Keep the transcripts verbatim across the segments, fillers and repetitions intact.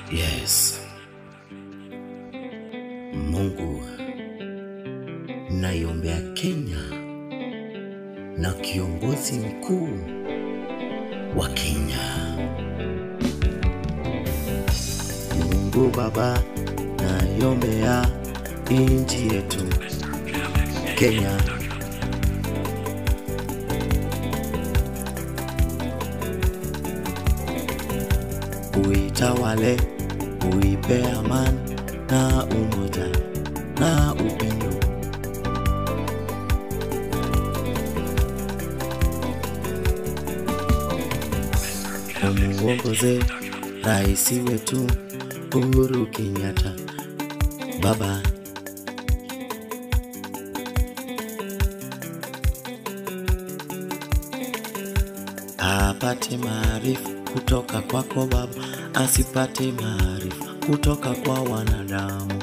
Yes. Mungu, naiombea Kenya na kiongozi mkuu wa Kenya. Mungu Baba, naiombea nchi yetu Kenya. Uitawale, uipe amani na umoja na upendo. Umuongoze rais wetu Uhuru Kenyatta Baba. Apate maarifa kutoka kwako Baba, asipate maarifa kutoka kwa wanadamu.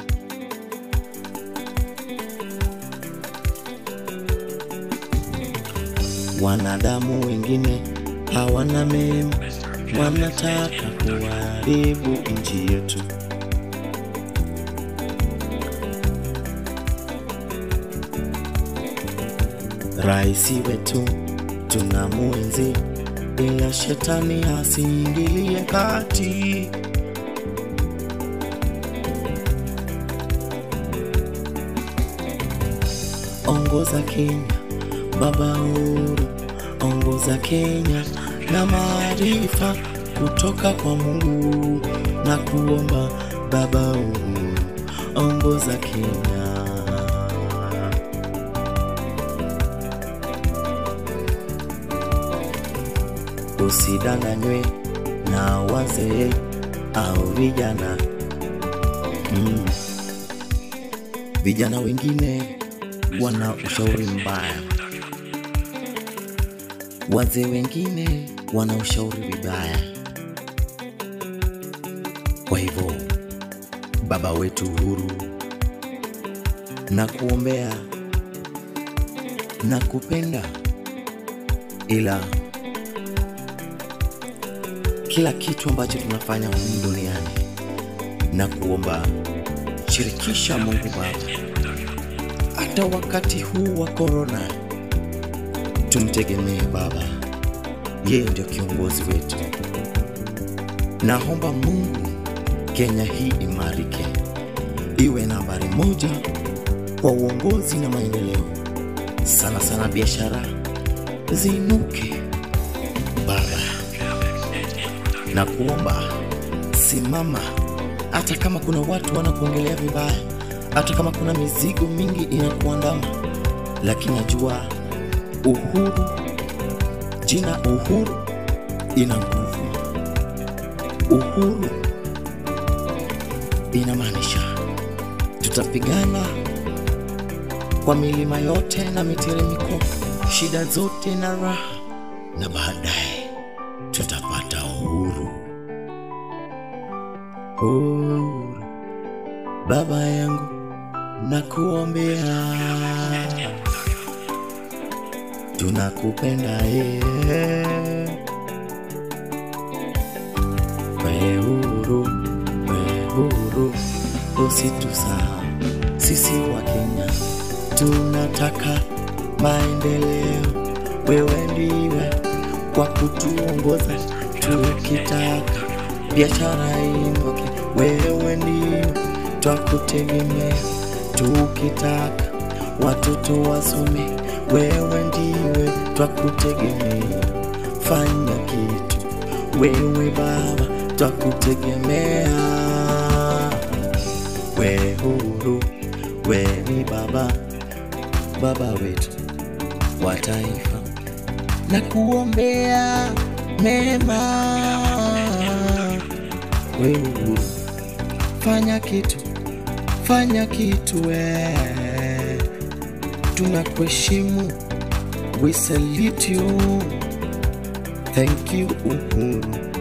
Wanadamu wengine hawana mema, wanataka kuharibu nchi yetu. Rais wetu tunamuenzi, bila shetani asiingilie kati. Ongoza Kenya Baba Uhuru, ongoza Kenya na maarifa kutoka kwa Mungu, na kuomba Baba Uhuru, ongoza Kenya. Usidanganywe na wazee au vijana. Mm. Vijana wengine wana ushauri mbaya, wazee wengine wana ushauri vibaya. Kwa hivyo Baba wetu Uhuru, na kuombea na kupenda, ila kila kitu ambacho tunafanya humu duniani, na kuomba shirikisha Mungu Baba. Hata wakati huu wa corona tumtegemee Baba, yeye ndio kiongozi wetu. Naomba Mungu Kenya hii imarike, iwe nambari moja kwa uongozi na maendeleo. Sana sana biashara ziinuke Baba. Na kuomba simama, hata kama kuna watu wanakuongelea vibaya, hata kama kuna mizigo mingi inakuandama, lakini najua Uhuru, jina Uhuru ina nguvu. Uhuru inamaanisha tutapigana kwa milima yote na miteremko, shida zote na raha, na baadaye tutapata uhuru. Uhuru Baba yangu, nakuombea, tunakupenda yeye. We Uhuru, we Uhuru, usitusahau sisi wa Kenya, tunataka maendeleo. Wewe ndiwe kwa kutuongoza, tukitaka biashara inuke. Wewe ndiwe twakutegemea, tukitaka watoto wasome. Wewe ndiwe twakutegemea, fanya kitu. Wewe Baba twakutegemea. We Uhuru, we ni Baba, Baba wetu wa taifa, na kuombea mema. We Uhuru, fanya kitu, fanya kitu we. Tunakuheshimu, we salute you. Thank you Uhuru.